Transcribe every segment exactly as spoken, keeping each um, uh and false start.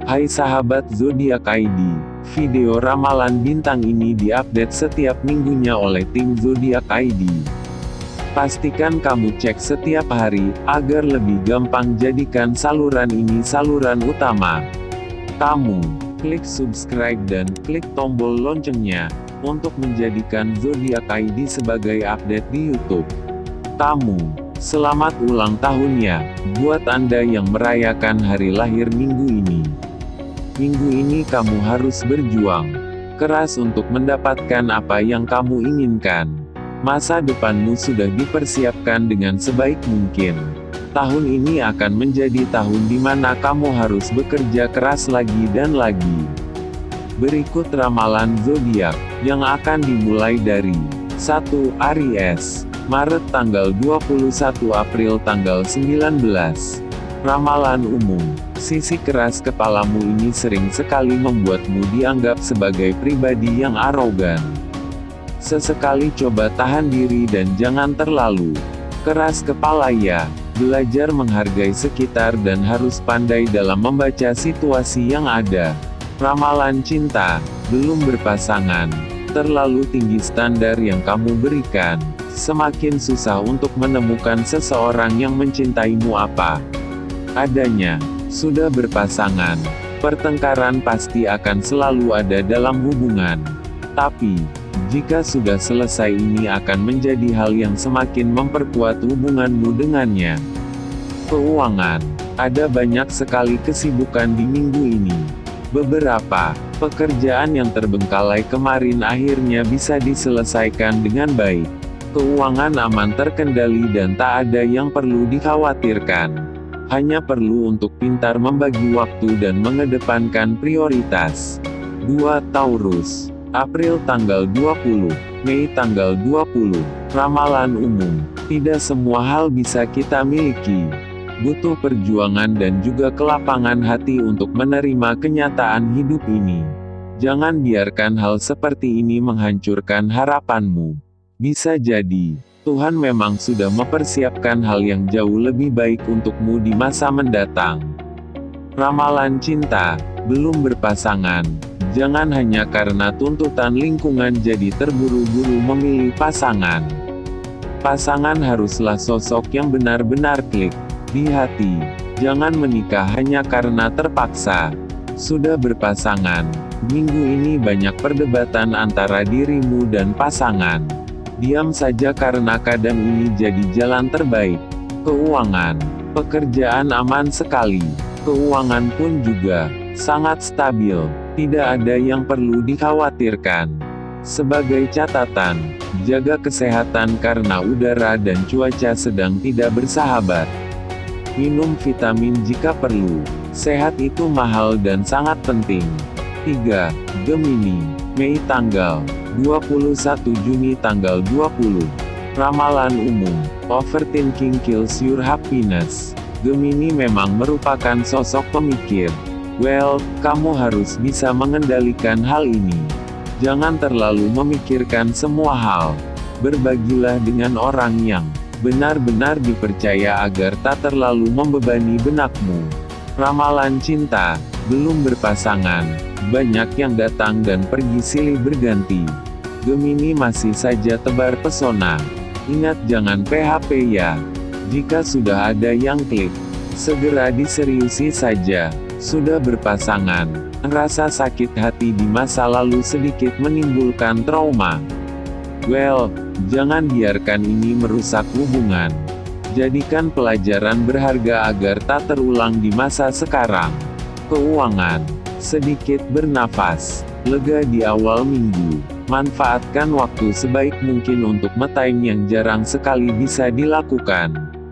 Hai sahabat Zodiak I D, video ramalan bintang ini diupdate setiap minggunya oleh tim Zodiak I D. Pastikan kamu cek setiap hari, agar lebih gampang jadikan saluran ini saluran utama. Kamu, klik subscribe dan klik tombol loncengnya, untuk menjadikan Zodiak I D sebagai update di YouTube. Kamu, selamat ulang tahunnya, buat Anda yang merayakan hari lahir minggu ini. Minggu ini kamu harus berjuang keras untuk mendapatkan apa yang kamu inginkan. Masa depanmu sudah dipersiapkan dengan sebaik mungkin. Tahun ini akan menjadi tahun di mana kamu harus bekerja keras lagi dan lagi. Berikut ramalan zodiak yang akan dimulai dari satu Aries, Maret tanggal dua puluh satu April tanggal sembilan belas. Ramalan umum. Sisi keras kepalamu ini sering sekali membuatmu dianggap sebagai pribadi yang arogan. Sesekali coba tahan diri dan jangan terlalu keras kepala ya. Belajar menghargai sekitar dan harus pandai dalam membaca situasi yang ada. Ramalan cinta. Belum berpasangan. Terlalu tinggi standar yang kamu berikan. Semakin susah untuk menemukan seseorang yang mencintaimu apa adanya. Sudah berpasangan, pertengkaran pasti akan selalu ada dalam hubungan. Tapi, jika sudah selesai ini akan menjadi hal yang semakin memperkuat hubunganmu dengannya. Keuangan. Ada banyak sekali kesibukan di minggu ini. Beberapa pekerjaan yang terbengkalai kemarin akhirnya bisa diselesaikan dengan baik. Keuangan aman terkendali dan tak ada yang perlu dikhawatirkan. Hanya perlu untuk pintar membagi waktu dan mengedepankan prioritas. dua Taurus. April tanggal dua puluh, Mei tanggal dua puluh. Ramalan umum. Tidak semua hal bisa kita miliki. Butuh perjuangan dan juga kelapangan hati untuk menerima kenyataan hidup ini. Jangan biarkan hal seperti ini menghancurkan harapanmu. Bisa jadi Tuhan memang sudah mempersiapkan hal yang jauh lebih baik untukmu di masa mendatang. Ramalan cinta. Belum berpasangan. Jangan hanya karena tuntutan lingkungan jadi terburu-buru memilih pasangan. Pasangan haruslah sosok yang benar-benar klik di hati. Jangan menikah hanya karena terpaksa. Sudah berpasangan. Minggu ini banyak perdebatan antara dirimu dan pasangan. Diam saja karena kadang ini jadi jalan terbaik. Keuangan. Pekerjaan aman sekali. Keuangan pun juga sangat stabil. Tidak ada yang perlu dikhawatirkan. Sebagai catatan, jaga kesehatan karena udara dan cuaca sedang tidak bersahabat. Minum vitamin jika perlu. Sehat itu mahal dan sangat penting. tiga Gemini. Mei tanggal dua puluh satu Juni tanggal dua puluh. Ramalan umum. Overthinking kills your happiness. Gemini memang merupakan sosok pemikir. Well, kamu harus bisa mengendalikan hal ini. Jangan terlalu memikirkan semua hal. Berbagilah dengan orang yang benar-benar dipercaya agar tak terlalu membebani benakmu. Ramalan cinta. Belum berpasangan. Banyak yang datang dan pergi silih berganti. Gemini masih saja tebar pesona. Ingat jangan P H P ya. Jika sudah ada yang klik, segera diseriusi saja. Sudah berpasangan. Rasa sakit hati di masa lalu sedikit menimbulkan trauma. Well, jangan biarkan ini merusak hubungan. Jadikan pelajaran berharga agar tak terulang di masa sekarang. Keuangan. Sedikit bernafas lega di awal minggu. Manfaatkan waktu sebaik mungkin untuk me time yang jarang sekali bisa dilakukan.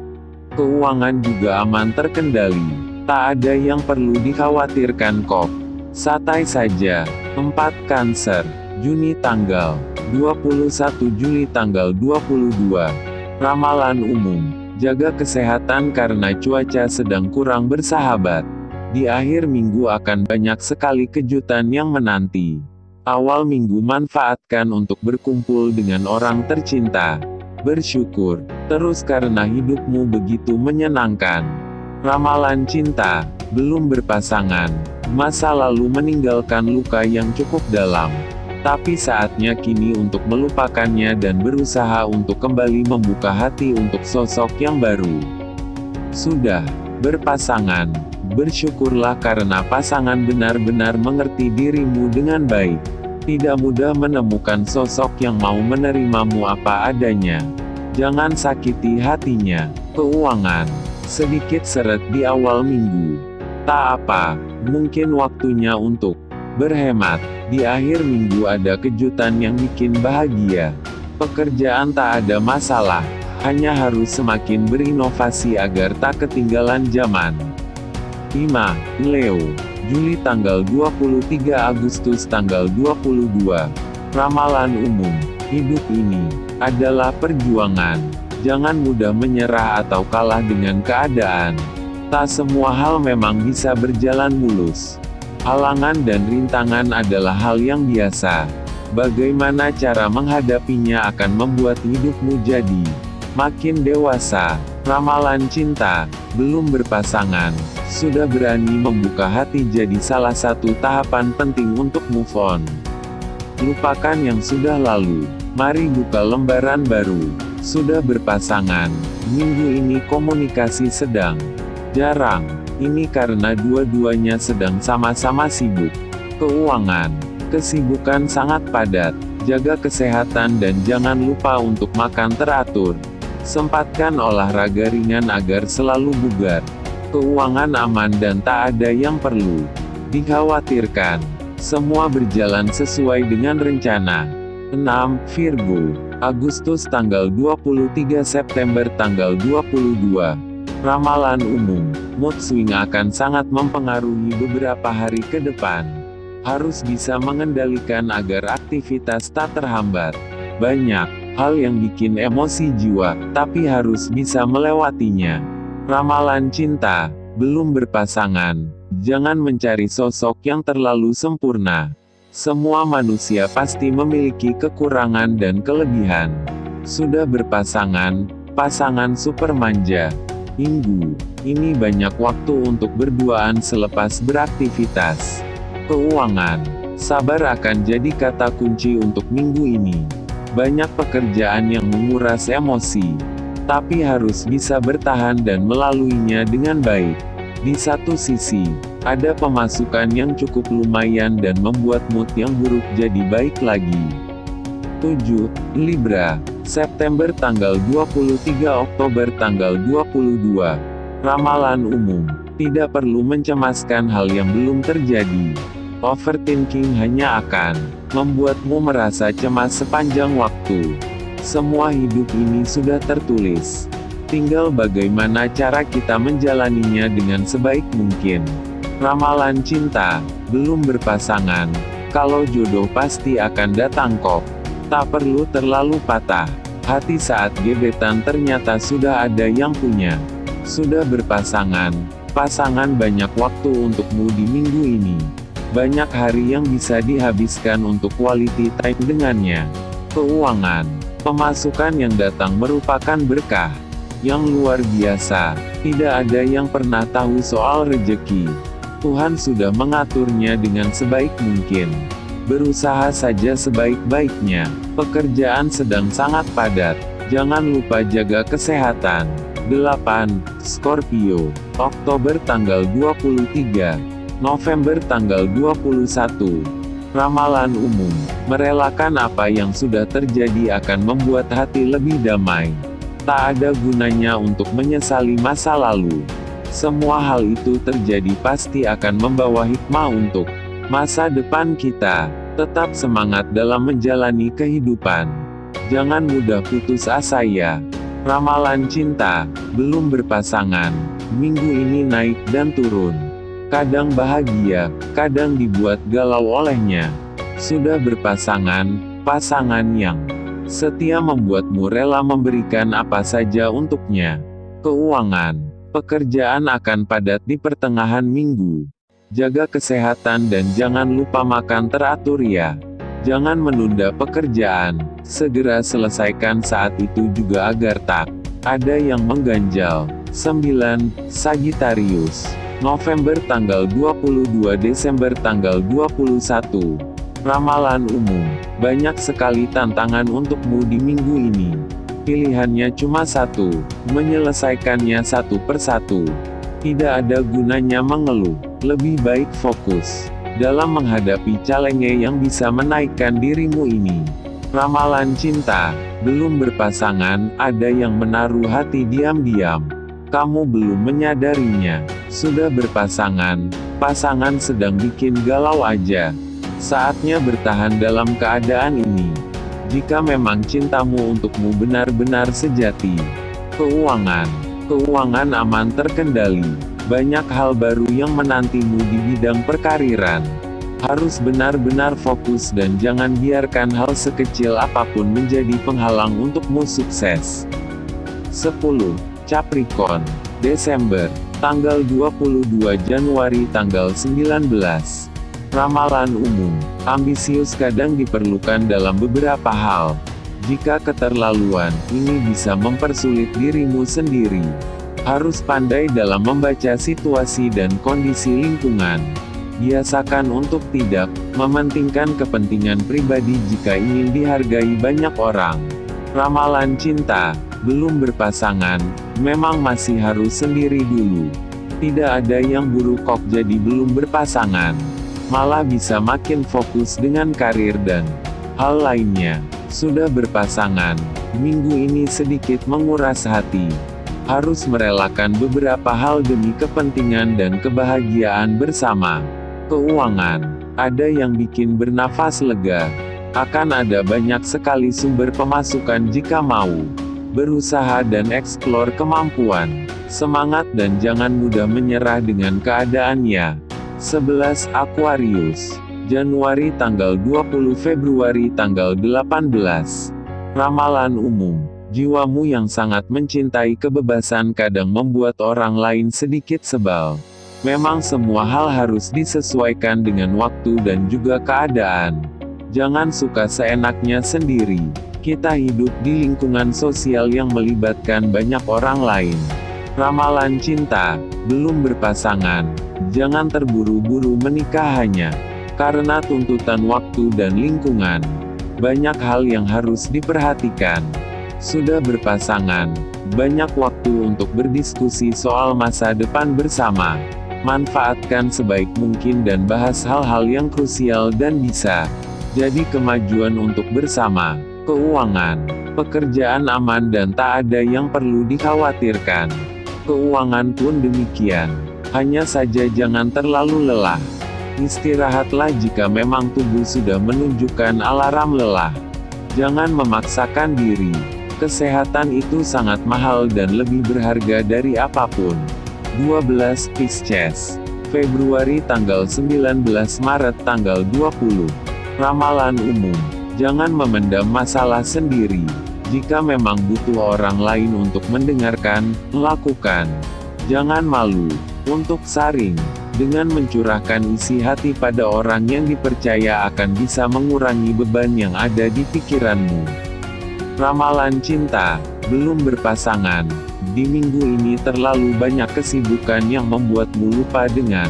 Keuangan juga aman terkendali. Tak ada yang perlu dikhawatirkan kok. Santai saja. empat Cancer. Juni tanggal dua puluh satu Juli tanggal dua puluh dua. Ramalan umum. Jaga kesehatan karena cuaca sedang kurang bersahabat. Di akhir minggu akan banyak sekali kejutan yang menanti. Awal minggu manfaatkan untuk berkumpul dengan orang tercinta. Bersyukur terus karena hidupmu begitu menyenangkan. Ramalan cinta. Belum berpasangan. Masa lalu meninggalkan luka yang cukup dalam. Tapi saatnya kini untuk melupakannya dan berusaha untuk kembali membuka hati untuk sosok yang baru. Sudah berpasangan, bersyukurlah karena pasangan benar-benar mengerti dirimu dengan baik. Tidak mudah menemukan sosok yang mau menerimamu apa adanya. Jangan sakiti hatinya. Keuangan, sedikit seret di awal minggu. Tak apa, mungkin waktunya untuk berhemat. Di akhir minggu ada kejutan yang bikin bahagia. Pekerjaan tak ada masalah, hanya harus semakin berinovasi agar tak ketinggalan zaman. lima. Leo, Juli tanggal dua puluh tiga Agustus tanggal dua puluh dua. Ramalan umum, hidup ini adalah perjuangan. Jangan mudah menyerah atau kalah dengan keadaan. Tak semua hal memang bisa berjalan mulus. Halangan dan rintangan adalah hal yang biasa. Bagaimana cara menghadapinya akan membuat hidupmu jadi makin dewasa. Ramalan cinta, belum berpasangan, sudah berani membuka hati jadi salah satu tahapan penting untuk move on. Lupakan yang sudah lalu, mari buka lembaran baru. Sudah berpasangan, minggu ini komunikasi sedang jarang. Ini karena dua-duanya sedang sama-sama sibuk. Keuangan, kesibukan sangat padat. Jaga kesehatan dan jangan lupa untuk makan teratur. Sempatkan olahraga ringan agar selalu bugar. Keuangan aman dan tak ada yang perlu dikhawatirkan. Semua berjalan sesuai dengan rencana. enam. Virgo, Agustus tanggal dua puluh tiga September tanggal dua puluh dua. Ramalan umum, mood swing akan sangat mempengaruhi beberapa hari ke depan. Harus bisa mengendalikan agar aktivitas tak terhambat. Banyak hal yang bikin emosi jiwa, tapi harus bisa melewatinya. Ramalan cinta, belum berpasangan, jangan mencari sosok yang terlalu sempurna. Semua manusia pasti memiliki kekurangan dan kelebihan. Sudah berpasangan, pasangan super manja. Minggu ini banyak waktu untuk berduaan selepas beraktivitas. Keuangan, sabar akan jadi kata kunci untuk minggu ini. Banyak pekerjaan yang menguras emosi, tapi harus bisa bertahan dan melaluinya dengan baik. Di satu sisi, ada pemasukan yang cukup lumayan dan membuat mood yang buruk jadi baik lagi. tujuh. Libra, September tanggal dua puluh tiga Oktober tanggal dua puluh dua. Ramalan umum, tidak perlu mencemaskan hal yang belum terjadi. Overthinking hanya akan membuatmu merasa cemas sepanjang waktu. Semua hidup ini sudah tertulis. Tinggal bagaimana cara kita menjalaninya dengan sebaik mungkin. Ramalan cinta, belum berpasangan. Kalau jodoh pasti akan datang kok. Tak perlu terlalu patah hati saat gebetan ternyata sudah ada yang punya. Sudah berpasangan, pasangan banyak waktu untukmu di minggu ini. Banyak hari yang bisa dihabiskan untuk quality time dengannya. Keuangan, pemasukan yang datang merupakan berkah yang luar biasa. Tidak ada yang pernah tahu soal rejeki. Tuhan sudah mengaturnya dengan sebaik mungkin. Berusaha saja sebaik-baiknya. Pekerjaan sedang sangat padat. Jangan lupa jaga kesehatan. delapan. Scorpio, Oktober tanggal dua puluh tiga, November tanggal dua puluh satu. Ramalan umum, merelakan apa yang sudah terjadi akan membuat hati lebih damai. Tak ada gunanya untuk menyesali masa lalu. Semua hal itu terjadi pasti akan membawa hikmah untuk masa depan kita. Tetap semangat dalam menjalani kehidupan. Jangan mudah putus asa ya. Ramalan cinta, belum berpasangan. Minggu ini naik dan turun. Kadang bahagia, kadang dibuat galau olehnya. Sudah berpasangan, pasangan yang setia membuatmu rela memberikan apa saja untuknya. Keuangan, pekerjaan akan padat di pertengahan minggu. Jaga kesehatan dan jangan lupa makan teratur ya. Jangan menunda pekerjaan, segera selesaikan saat itu juga agar tak ada yang mengganjal. sembilan. Sagittarius, November tanggal dua puluh dua Desember tanggal dua puluh satu. Ramalan umum. Banyak sekali tantangan untukmu di minggu ini. Pilihannya cuma satu, menyelesaikannya satu persatu. Tidak ada gunanya mengeluh, lebih baik fokus dalam menghadapi challenge yang bisa menaikkan dirimu ini. Ramalan cinta. Belum berpasangan, ada yang menaruh hati diam-diam. Kamu belum menyadarinya. Sudah berpasangan, pasangan sedang bikin galau aja. Saatnya bertahan dalam keadaan ini. Jika memang cintamu untukmu benar-benar sejati. Keuangan. Keuangan aman terkendali. Banyak hal baru yang menantimu di bidang perkariran. Harus benar-benar fokus dan jangan biarkan hal sekecil apapun menjadi penghalang untukmu sukses. sepuluh. Capricorn. Desember. Tanggal dua puluh dua Januari tanggal sembilan belas. Ramalan umum. Ambisius kadang diperlukan dalam beberapa hal. Jika keterlaluan, ini bisa mempersulit dirimu sendiri. Harus pandai dalam membaca situasi dan kondisi lingkungan. Biasakan untuk tidak mementingkan kepentingan pribadi jika ingin dihargai banyak orang. Ramalan cinta. Belum berpasangan, memang masih harus sendiri dulu. Tidak ada yang buruk kok jadi belum berpasangan. Malah bisa makin fokus dengan karir dan hal lainnya. Sudah berpasangan, minggu ini sedikit menguras hati. Harus merelakan beberapa hal demi kepentingan dan kebahagiaan bersama. Keuangan. Ada yang bikin bernafas lega. Akan ada banyak sekali sumber pemasukan jika mau berusaha dan eksplor kemampuan. Semangat dan jangan mudah menyerah dengan keadaannya. sebelas Aquarius. Januari tanggal dua puluh Februari tanggal delapan belas. Ramalan umum. Jiwamu yang sangat mencintai kebebasan kadang membuat orang lain sedikit sebal. Memang semua hal harus disesuaikan dengan waktu dan juga keadaan. Jangan suka seenaknya sendiri. Kita hidup di lingkungan sosial yang melibatkan banyak orang lain. Ramalan cinta. Belum berpasangan. Jangan terburu-buru menikah hanya karena tuntutan waktu dan lingkungan. Banyak hal yang harus diperhatikan. Sudah berpasangan. Banyak waktu untuk berdiskusi soal masa depan bersama. Manfaatkan sebaik mungkin dan bahas hal-hal yang krusial dan bisa jadi kemajuan untuk bersama. Keuangan. Pekerjaan aman dan tak ada yang perlu dikhawatirkan. Keuangan pun demikian. Hanya saja jangan terlalu lelah. Istirahatlah jika memang tubuh sudah menunjukkan alarm lelah. Jangan memaksakan diri. Kesehatan itu sangat mahal dan lebih berharga dari apapun. dua belas Pisces. Februari tanggal sembilan belas Maret tanggal dua puluh. Ramalan umum. Jangan memendam masalah sendiri. Jika memang butuh orang lain untuk mendengarkan, lakukan. Jangan malu untuk saring. Dengan mencurahkan isi hati pada orang yang dipercaya akan bisa mengurangi beban yang ada di pikiranmu. Ramalan cinta. Belum berpasangan. Di minggu ini terlalu banyak kesibukan yang membuatmu lupa dengan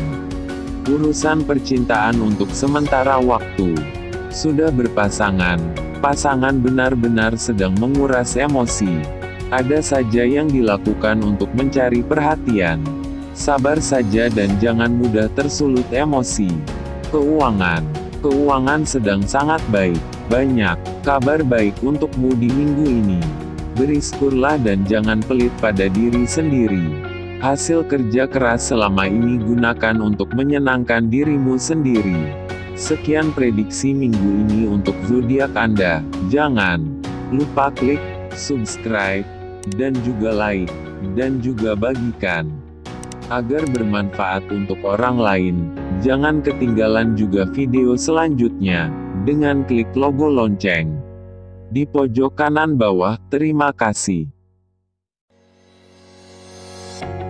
urusan percintaan untuk sementara waktu. Sudah berpasangan. Pasangan benar-benar sedang menguras emosi. Ada saja yang dilakukan untuk mencari perhatian. Sabar saja dan jangan mudah tersulut emosi. Keuangan. Keuangan sedang sangat baik. Banyak kabar baik untukmu di minggu ini. Beriskurlah dan jangan pelit pada diri sendiri. Hasil kerja keras selama ini gunakan untuk menyenangkan dirimu sendiri. Sekian prediksi minggu ini untuk zodiak Anda. Jangan lupa klik subscribe dan juga like dan juga bagikan agar bermanfaat untuk orang lain. Jangan ketinggalan juga video selanjutnya dengan klik logo lonceng di pojok kanan bawah. Terima kasih.